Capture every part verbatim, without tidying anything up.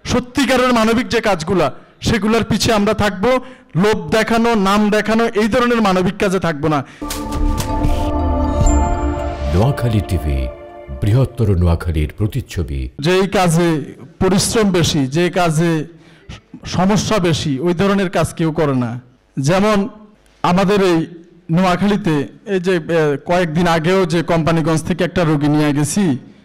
সত্যিকারের মানবিক যে কাজগুলা সেগুলোর পিছে আমরা থাকব, লোভ দেখানো, নাম দেখানো এই ধরনের মানবিক কাজে থাকব না। নোয়াখালী টিভি, বৃহত্তর নোয়াখালীর প্রতিচ্ছবি। যেই কাজে পরিশ্রম বেশি, যে কাজে সমস্যা বেশি, ওই ধরনের কাজ কেউ করে না। যেমন আমাদের এই নোয়াখালীতে এই যে কয়েকদিন আগেও যে কোম্পানিগঞ্জ থেকে একটা রোগী নিয়ে গেছি,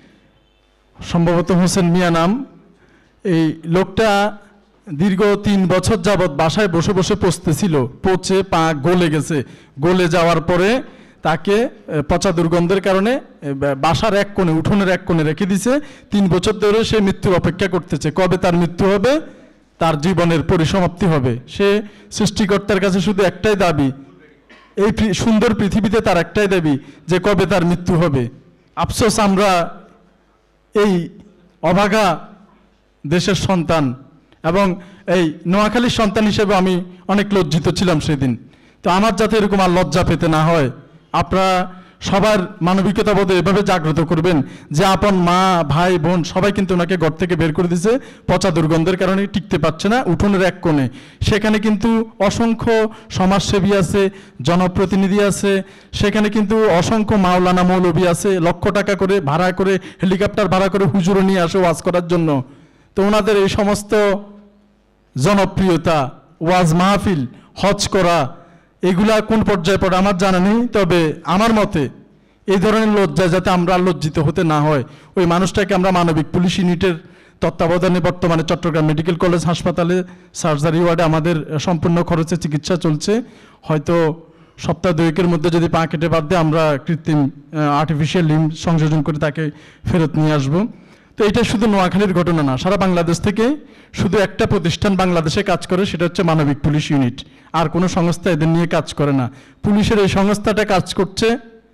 সম্ভবত হোসেন মিয়া নাম, এই লোকটা দীর্ঘ তিন বছর যাবৎ বাসায় বসে বসে পচতেছিল, পচে পা গলে গেছে। গলে যাওয়ার পরে তাকে পচা দুর্গন্ধের কারণে বাসার এক কোণে, উঠোনের এক কোণে রেখে দিছে। তিন বছর ধরে সে মৃত্যুর অপেক্ষা করতেছে, কবে তার মৃত্যু হবে, তার জীবনের পরিসমাপ্তি হবে। সে সৃষ্টিকর্তার কাছে শুধু একটাই দাবি, এই সুন্দর পৃথিবীতে তার একটাই দাবি যে কবে তার মৃত্যু হবে। আফসোস আমরা এই অভাগা দেশের সন্তান, এবং এই নোয়াখালীর সন্তান হিসেবে আমি অনেক লজ্জিত ছিলাম সেদিন। তো আমার যাতে এরকম আর লজ্জা পেতে না হয়, আপনারা সবার মানবিকতা বোধে এভাবে জাগ্রত করবেন যে আপন মা, ভাই, বোন সবাই কিন্তু ওনাকে ঘর থেকে বের করে দিয়েছে, পচা দুর্গন্ধের কারণে টিকতে পারছে না, উঠোনের এক কোণে। সেখানে কিন্তু অসংখ্য সমাজসেবী আছে, জনপ্রতিনিধি আছে, সেখানে কিন্তু অসংখ্য মাওলানা মৌলবী আছে, লক্ষ টাকা করে ভাড়া করে, হেলিকপ্টার ভাড়া করে হুজুরও নিয়ে আসে ওয়াজ করার জন্য। তো ওনাদের এই সমস্ত জনপ্রিয়তা, ওয়াজ মাহফিল, হজ করা, এগুলা কোন পর্যায়ে পড়ে আমার জানা নেই। তবে আমার মতে এই ধরনের লজ্জা যাতে আমরা লজ্জিত হতে না হয়, ওই মানুষটাকে আমরা মানবিক পুলিশ ইউনিটের তত্ত্বাবধানে বর্তমানে চট্টগ্রাম মেডিকেল কলেজ হাসপাতালে সার্জারি ওয়ার্ডে আমাদের সম্পূর্ণ খরচে চিকিৎসা চলছে। হয়তো সপ্তাহ দুয়েকের মধ্যে যদি পা কেটে বাদ দিয়ে আমরা কৃত্রিম আর্টিফিশিয়াল লিম্ব সংযোজন করে তাকে ফেরত নিয়ে আসবো। তো এটা শুধু নোয়াখালীর ঘটনা না, সারা বাংলাদেশ থেকে শুধু একটা প্রতিষ্ঠান বাংলাদেশে কাজ করে, সেটা হচ্ছে মানবিক পুলিশ ইউনিট। আর কোনো সংস্থা এদের নিয়ে কাজ করে না। পুলিশের এই সংস্থাটা কাজ করছে,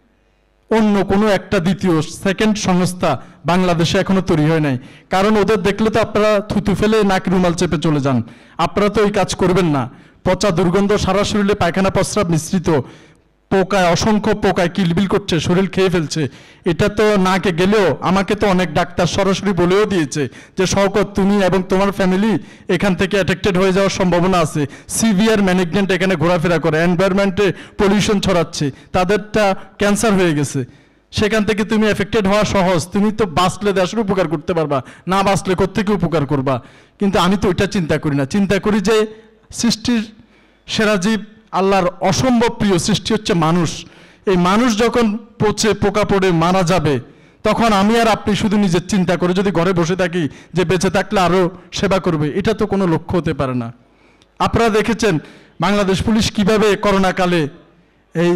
অন্য কোনো একটা দ্বিতীয় সেকেন্ড সংস্থা বাংলাদেশে এখনো তৈরি হয় নাই। কারণ ওদের দেখলে তো আপনারা থুতু ফেলে নাক রুমাল চেপে চলে যান। আপনারা তো এই কাজ করবেন না। পচা দুর্গন্ধ, সারা শরীরে পায়খানা প্রস্রাব মিশ্রিত, পোকায়, অসংখ্য পোকায় কিলবিল করছে, শরীর খেয়ে ফেলছে। এটা তো নাকে গেলেও আমাকে তো অনেক ডাক্তার সরাসরি বলেও দিয়েছে যে শওকত, তুমি এবং তোমার ফ্যামিলি এখান থেকে অ্যাটেক্টেড হয়ে যাওয়ার সম্ভাবনা আছে। সিভিয়ার ম্যানেজমেন্ট এখানে ঘোরাফেরা করে, এনভায়রনমেন্টে পলিউশন ছড়াচ্ছে, তাদেরটা ক্যান্সার হয়ে গেছে, সেখান থেকে তুমি এফেক্টেড হওয়া সহজ। তুমি তো বাঁচলে দেশের উপকার করতে পারবা, না বাঁচলে কোত্থেকে উপকার করবা। কিন্তু আমি তো ওইটা চিন্তা করি না। চিন্তা করি যে সৃষ্টির সেরা জীব, আল্লাহর অসম্ভব প্রিয় সৃষ্টি হচ্ছে মানুষ। এই মানুষ যখন পচে পোকা পড়ে মারা যাবে, তখন আমি আর আপনি শুধু নিজের চিন্তা করে যদি ঘরে বসে থাকি যে বেঁচে থাকলে আরও সেবা করবে, এটা তো কোনো লক্ষ্য হতে পারে না। আপনারা দেখেছেন বাংলাদেশ পুলিশ কিভাবে করোনাকালে এই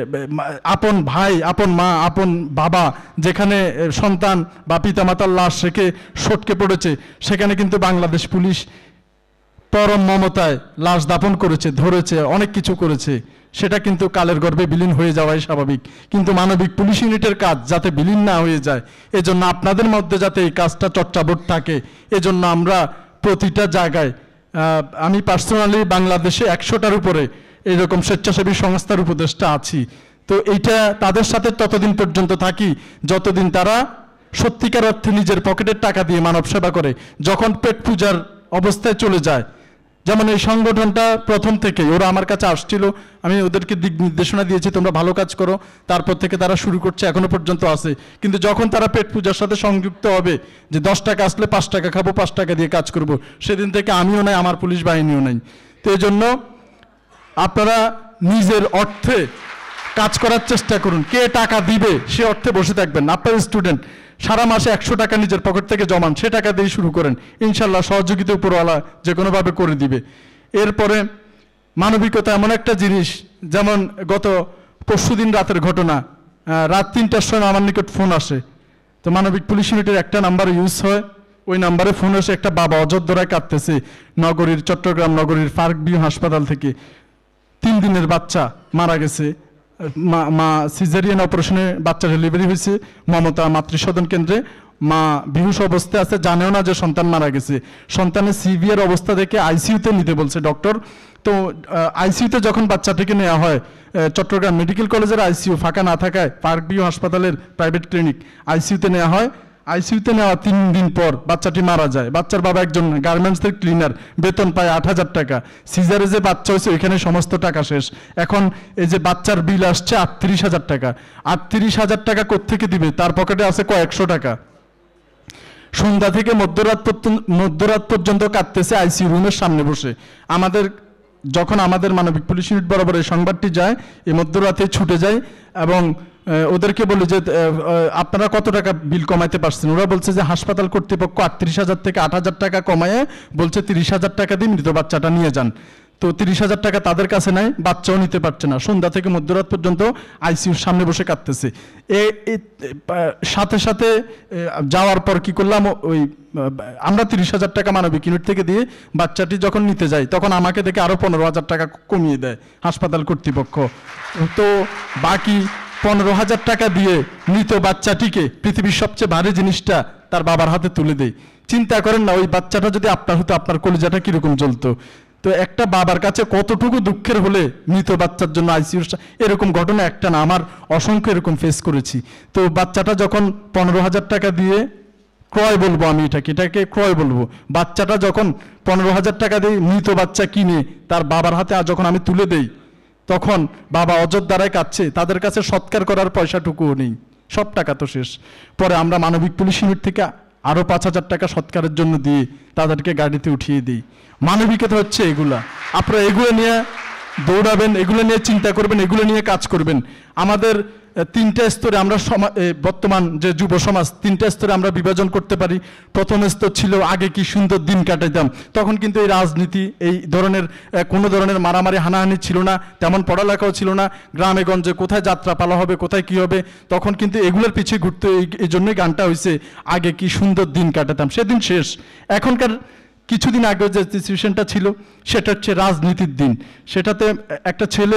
আপন ভাই, আপন মা, আপন বাবা যেখানে সন্তান বা পিতামাতার লাশ রেখে সটকে পড়েছে, সেখানে কিন্তু বাংলাদেশ পুলিশ পরম মমতায় লাশ দাপন করেছে, ধরেছে, অনেক কিছু করেছে। সেটা কিন্তু কালের গর্ভে বিলীন হয়ে যাওয়াই স্বাভাবিক। কিন্তু মানবিক পুলিশ ইউনিটের কাজ যাতে বিলীন না হয়ে যায়, এজন্য আপনাদের মধ্যে যাতে এই কাজটা চর্চাবোধ থাকে, এজন্য আমরা প্রতিটা জায়গায়, আমি পার্সোনালি বাংলাদেশে একশোটার উপরে এইরকম স্বেচ্ছাসেবী সংস্থার উপদেষ্টা আছি। তো এইটা তাদের সাথে ততদিন পর্যন্ত থাকি যতদিন তারা সত্যিকার অর্থে নিজের পকেটের টাকা দিয়ে মানব সেবা করে। যখন পেট পূজার অবস্থায় চলে যায়, যেমন এই সংগঠনটা প্রথম থেকে ওরা আমার কাছে আসছিল, আমি ওদেরকে দিক নির্দেশনা দিয়েছি তোমরা ভালো কাজ করো, তারপর থেকে তারা শুরু করছে, এখনো পর্যন্ত আছে। কিন্তু যখন তারা পেট পূজার সাথে সংযুক্ত হবে যে দশ টাকা আসলে পাঁচ টাকা খাবো, পাঁচ টাকা দিয়ে কাজ করব, সেদিন থেকে আমিও নাই, আমার পুলিশ বাহিনীও নাই। তো এই জন্য আপনারা নিজের অর্থে কাজ করার চেষ্টা করুন। কে টাকা দিবে সে অর্থে বসে থাকবেন। আপনার স্টুডেন্ট সারা মাসে একশো টাকা নিজের পকেট থেকে জমান, সে টাকা দিয়ে শুরু করেন, ইনশাল্লাহ সহযোগিতা উপরওয়ালা যে কোনোভাবে করে দিবে। এরপরে মানবিকতা এমন একটা জিনিস, যেমন গত পরশু দিন রাতের ঘটনা, রাত তিনটার সময় আমার নিকট ফোন আসে। তো মানবিক পুলিশ ইউনিটের একটা নাম্বার ইউজ হয়, ওই নাম্বারে ফোন এসে একটা বাবা অযোধ্যায় কাঁদতেছে, নগরীর চট্টগ্রাম নগরীর ফারুক বিউ হাসপাতাল থেকে তিন দিনের বাচ্চা মারা গেছে। মা মা সিজারিয়ান অপারেশনে বাচ্চা ডেলিভারি হয়েছে মমতা মাতৃসদন কেন্দ্রে। মা বেহুশ অবস্থায় আছে, জানেও না যে সন্তান মারা গেছে। সন্তানের সিভিয়ার অবস্থা দেখে আইসিইউতে নিতে বলছে ডক্টর। তো আইসিইউতে যখন বাচ্চাটিকে নেওয়া হয়, চট্টগ্রাম মেডিকেল কলেজের আইসিইউ ফাঁকা না থাকায় ফারুক বিউ হাসপাতালের প্রাইভেট ক্লিনিক আইসিইউতে নেওয়া হয়। আইসিইউতে নেওয়া তিন দিন পর বাচ্চাটি মারা যায়। বাচ্চার বাবা একজন গার্মেন্টসের ক্লিনার, বেতন পায় আট হাজার টাকা। সিজারে যে বাচ্চা হয়েছে ওইখানে সমস্ত টাকা শেষ। এখন এই যে বাচ্চার বিল আসছে আটত্রিশ হাজার টাকা। আটত্রিশ হাজার টাকা কোত্থেকে দিবে? তার পকেটে আছে কয়েকশো টাকা। সন্ধ্যা থেকে মধ্যরাত পর্যন্ত মধ্যরাত পর্যন্ত কাঁদতেছে আইসিইউ রুমের সামনে বসে। আমাদের যখন আমাদের মানবিক পুলিশ ইউনিট বরাবর এই সংবাদটি যায়, এই মধ্যরাতে ছুটে যায় এবং ওদেরকে বলি যে আপনারা কত টাকা বিল কমাইতে পারছেন? ওরা বলছে যে হাসপাতাল কর্তৃপক্ষ আটত্রিশ হাজার থেকে আট হাজার টাকা কমায় বলছে তিরিশ হাজার টাকা দিয়ে মৃত বাচ্চাটা নিয়ে যান। তো তিরিশ হাজার টাকা তাদের কাছে নাই, বাচ্চাও নিতে পারছে না। সন্ধ্যা থেকে মধ্যরাত পর্যন্ত আইসিইউর সামনে বসে কাঁদতেছে। এ সাথে সাথে যাওয়ার পর কি করলাম, ওই আমরা তিরিশ হাজার টাকা মানবিক ইউনিট থেকে দিয়ে বাচ্চাটি যখন নিতে যাই তখন আমাকে দেখে আরও পনেরো হাজার টাকা কমিয়ে দেয় হাসপাতাল কর্তৃপক্ষ। তো বাকি পনেরো হাজার টাকা দিয়ে মৃত বাচ্চাটিকে পৃথিবীর সবচেয়ে ভারী জিনিসটা তার বাবার হাতে তুলে দেয়। চিন্তা করেন না, ওই বাচ্চাটা যদি আপনার হতো আপনার কলিজাটা কিরকম জ্বলতো। তো একটা বাবার কাছে কতটুকু দুঃখের হলে মৃত বাচ্চার জন্য আইসিইউ, এরকম ঘটনা একটা না, আমার অসংখ্য এরকম ফেস করেছি। তো বাচ্চাটা যখন পনেরো হাজার টাকা দিয়ে ক্রয় বলবো, আমি এটাকে এটাকে ক্রয় বলবো, বাচ্চাটা যখন পনেরো হাজার টাকা দিয়ে মৃত বাচ্চা কিনে তার বাবার হাতে যখন আমি তুলে দেই তখন বাবা অযোধ্য দ্বারায় কাঁদছে। তাদের কাছে সৎকার করার পয়সাটুকুও নেই, সব টাকা তো শেষ। পরে আমরা মানবিক পুলিশ ইউনিট থেকে আরও পাঁচ হাজার টাকা সৎকারের জন্য দিয়ে তাদেরকে গাড়িতে উঠিয়ে দিই। মানবিকতা হচ্ছে এগুলা। আপনারা এগুলো নিয়ে দৌড়াবেন, এগুলো নিয়ে চিন্তা করবেন, এগুলো নিয়ে কাজ করবেন। আমাদের তিনটা স্তরে আমরা বর্তমান যে যুব সমাজ তিনটা স্তরে আমরা বিভাজন করতে পারি। প্রথম স্তর ছিল আগে কি সুন্দর দিন কাটাইতাম, তখন কিন্তু এই রাজনীতি, এই ধরনের কোনো ধরনের মারামারি হানাহানি ছিল না, তেমন পড়ালেখাও ছিল না। গ্রামে গঞ্জে কোথায় যাত্রা পালা হবে, কোথায় কি হবে, তখন কিন্তু এগুলোর পিছিয়ে ঘুরতে, এই জন্যই গানটা হয়েছে আগে কি সুন্দর দিন কাটাতাম। সেদিন শেষ। এখনকার কিছুদিন আগে যে সিচুয়েশনটা ছিল সেটা হচ্ছে রাজনীতির দিন। সেটাতে একটা ছেলে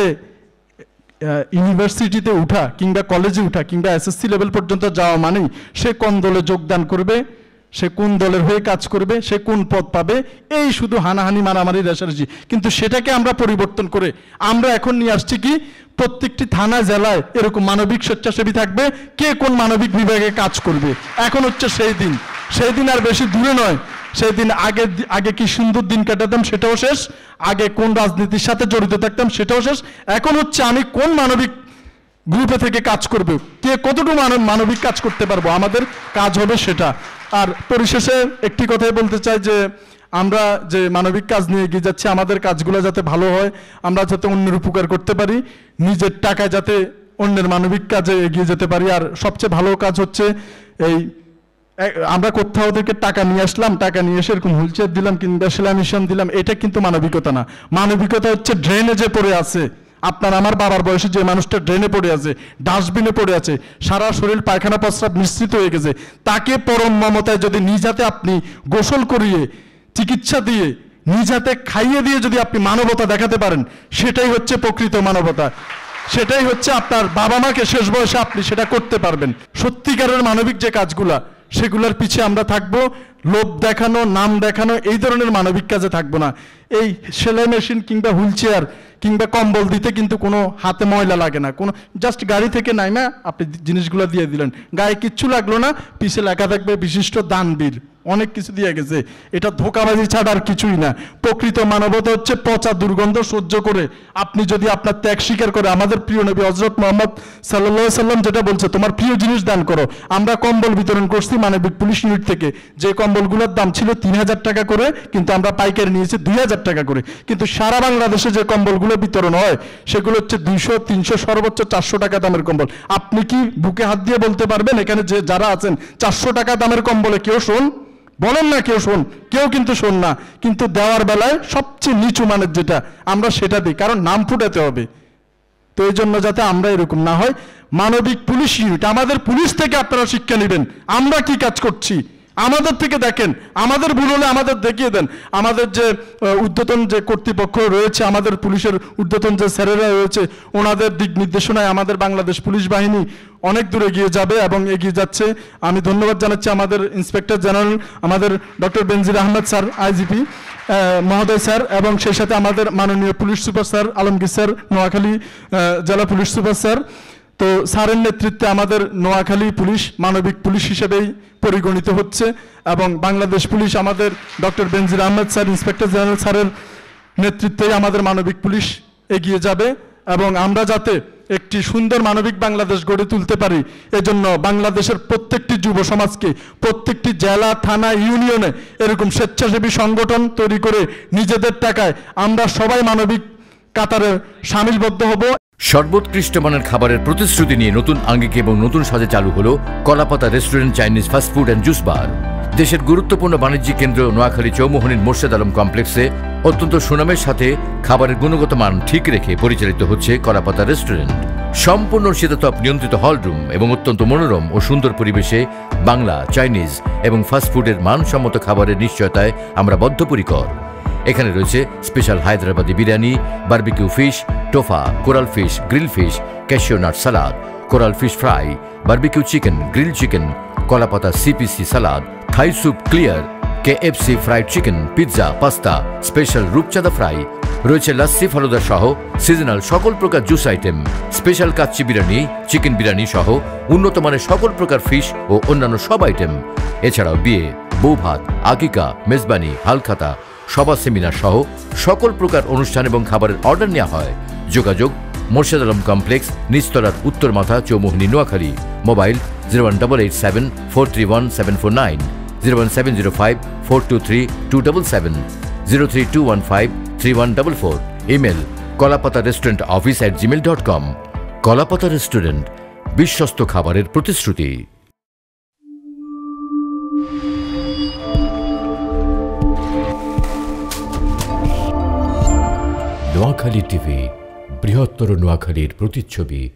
ইউনিভার্সিটিতে উঠা কিংবা কলেজে উঠা কিংবা এসএসসি লেভেল পর্যন্ত যাওয়া মানেই সে কোন দলে যোগদান করবে, সে কোন দলের হয়ে কাজ করবে, সে কোন পদ পাবে, এই শুধু হানাহানি মারামারি রেশারেশি। কিন্তু সেটাকে আমরা পরিবর্তন করে আমরা এখন নিয়ে আসছি কি, প্রত্যেকটি থানা জেলায় এরকম মানবিক স্বেচ্ছাসেবী থাকবে, কে কোন মানবিক বিভাগে কাজ করবে। এখন হচ্ছে সেই দিন, সেই দিন আর বেশি দূরে নয়। সেই দিন আগে আগে কি সুন্দর দিন কাটাতাম সেটাও শেষ, আগে কোন রাজনীতির সাথে জড়িত থাকতাম সেটাও শেষ। এখন হচ্ছে আমি কোন মানবিক গ্রুপে থেকে কাজ করবে, কে কতটুকু মানবিক কাজ করতে পারবো, আমাদের কাজ হবে সেটা। আর পরিশেষে একটি কথাই বলতে চাই যে আমরা যে মানবিক কাজ নিয়ে এগিয়ে যাচ্ছি, আমাদের কাজগুলো যাতে ভালো হয়, আমরা যাতে অন্যের উপকার করতে পারি, নিজের টাকায় যাতে অন্যের মানবিক কাজে এগিয়ে যেতে পারি। আর সবচেয়ে ভালো কাজ হচ্ছে এই আমরা কোথাও থেকে টাকা নিয়ে আসলাম, টাকা নিয়ে এসে এরকম হুইলচেয়ার দিলাম কিংবা সেলাই মেশিন দিলাম, এটা কিন্তু মানবিকতা না। মানবিকতা হচ্ছে ড্রেনে যে পড়ে আছে, আপনার আমার বাবার বয়সে যে মানুষটা ড্রেনে পড়ে আছে, ডাস্টবিনে পড়ে আছে, সারা শরীর পায়খানা প্রস্রাব মিশ্রিত হয়ে গেছে, তাকে পরম মমতায় যদি নিজ হাতে আপনি গোসল করিয়ে, চিকিৎসা দিয়ে, নিজ হাতে খাইয়ে দিয়ে যদি আপনি মানবতা দেখাতে পারেন, সেটাই হচ্ছে প্রকৃত মানবতা। সেটাই হচ্ছে আপনার বাবা মাকে শেষ বয়সে আপনি সেটা করতে পারবেন। সত্যিকারের মানবিক যে কাজগুলা, সেগুলোর পিছিয়ে আমরা থাকবো। লোভ দেখানো, নাম দেখানো, এই ধরনের মানবিক কাজে থাকবো না। এই সেলাই মেশিন কিংবা হুইলচেয়ার কিংবা কম্বল দিতে কিন্তু কোনো হাতে ময়লা লাগে না, কোনো জাস্ট গাড়ি থেকে নাইমা আপনি জিনিসগুলো দিয়ে দিলেন, গায়ে কিচ্ছু লাগলো না, পিছে লেখা থাকবে বিশিষ্ট দানবীর, অনেক কিছু দিয়ে গেছে। এটা ধোঁকাবাজি ছাড়া আর কিছুই না। প্রকৃত মানবতা হচ্ছে পচা দুর্গন্ধ সহ্য করে আপনি যদি আপনার ত্যাগ স্বীকার করে, আমাদের প্রিয় নবী হযরত মুহাম্মদ সাল্লাল্লাহু আলাইহি সাল্লাম যেটা বলছে, তোমার প্রিয় জিনিস দান করো। আমরা কম্বল বিতরণ করছি মানবিক পুলিশ ইউনিট থেকে, যে কম্বলগুলোর দাম ছিল তিন হাজার টাকা করে, কিন্তু আমরা পাইকারি নিয়েছি দুই হাজার টাকা করে। কিন্তু সারা বাংলাদেশে যে কম্বলগুলো বিতরণ হয় সেগুলো হচ্ছে দুইশো, তিনশো, সর্বোচ্চ চারশো টাকা দামের কম্বল। আপনি কি বুকে হাত দিয়ে বলতে পারবেন এখানে যে যারা আছেন, চারশো টাকা দামের কম্বলে কেউ শোন? বলেন না কেউ শোন, কেউ কিন্তু শোন না। কিন্তু দেওয়ার বেলায় সবচেয়ে নিচু মানের যেটা, আমরা সেটা দিই, কারণ নাম ফুটাতে হবে। তো এই জন্য যাতে আমরা এরকম না হয়, মানবিক পুলিশ ইউনিট, আমাদের পুলিশ থেকে আপনারা শিক্ষা নেবেন, আমরা কি কাজ করছি, আমাদের থেকে দেখেন, আমাদের ভুল হলে আমাদের দেখিয়ে দেন। আমাদের যে ঊর্ধ্বতন যে কর্তৃপক্ষ রয়েছে, আমাদের পুলিশের ঊর্ধ্বতন যে স্যারেরা রয়েছে, ওনাদের দিক নির্দেশনায় আমাদের বাংলাদেশ পুলিশ বাহিনী অনেক দূর এগিয়ে যাবে এবং এগিয়ে যাচ্ছে। আমি ধন্যবাদ জানাচ্ছি আমাদের ইন্সপেক্টর জেনারেল, আমাদের doctor Benazir Ahmed sir, IGP মহোদয় স্যার, এবং সেই সাথে আমাদের মাননীয় police super sir Alamgir sir, Noakhali জেলা পুলিশ সুপার স্যার, তো স্যারের নেতৃত্বে আমাদের নোয়াখালী পুলিশ মানবিক পুলিশ হিসেবেই পরিগণিত হচ্ছে এবং বাংলাদেশ পুলিশ আমাদের doctor Benazir Ahmed sir inspector general স্যারের নেতৃত্বেই আমাদের মানবিক পুলিশ এগিয়ে যাবে এবং আমরা যাতে একটি সুন্দর মানবিক বাংলাদেশ গড়ে তুলতে পারি এজন্য বাংলাদেশের প্রত্যেকটি যুব সমাজকে প্রত্যেকটি জেলা থানা ইউনিয়নে এরকম স্বেচ্ছাসেবী সংগঠন তৈরি করে নিজেদের টাকায় আমরা সবাই মানবিক কাতারে সামিলবদ্ধ হব। সর্বোৎকৃষ্ট মানের খাবারের প্রতিশ্রুতি নিয়ে নতুন আঙ্গিকে এবং নতুন সাজে চালু হলো Kolapata restaurant, Chinese, fast food and juice bar. দেশের গুরুত্বপূর্ণ বাণিজ্যিক কেন্দ্র নোয়াখালী চৌমুহনীর মোর্শেদ আলম কমপ্লেক্সে অত্যন্ত সুনামের সাথে খাবারের গুণগত মান ঠিক রেখে পরিচালিত হচ্ছে কলাপাতা রেস্টুরেন্ট। সম্পূর্ণ শীতাতপ নিয়ন্ত্রিত হলরুম এবং অত্যন্ত মনোরম ও সুন্দর পরিবেশে বাংলা, চাইনিজ এবং ফাস্টফুডের মানসম্মত খাবারের নিশ্চয়তায় আমরা বদ্ধপরিকর। এখানে রয়েছে special Hyderabadi biryani, barbecue fish, টোফা, coral fish, grill fish, cashew nut salad, coral fish fry, barbecue chicken, grill chicken, Kolapata CPC salad, Thai soup clear, KFC fried chicken, pizza, pasta, special রূপচাঁদা ফ্রাই, রয়েছে লাচ্ছি ফালুদা সহ সিজনাল সকল প্রকার juice item, special kacchi biryani, chicken biryani সহ উন্নত মানের সকল প্রকার ফিশ ও অন্যান্য সব আইটেম। এছাড়াও বিয়ে, বৌভাত, আকিকা, মেজবানি, হালখাতা, সভা, সেমিনার সহ সকল প্রকার অনুষ্ঠান এবং খাবারের অর্ডার নেওয়া হয়। যোগাযোগ মোর্শেদ আলম কমপ্লেক্স, নিচতলার উত্তর মাথা, Chowmuhani, Noakhali. Mobile zero one double eight seven four three one seven four nine, zero one seven zero five four two three two double seven, zero three two one five three one double four. Email Kolapata restaurant office at gmail dot com. Kolapata restaurant, বিশ্বস্ত খাবারের প্রতিশ্রুতি। Noakhali TV, বৃহত্তর নোয়াখালীর প্রতিচ্ছবি।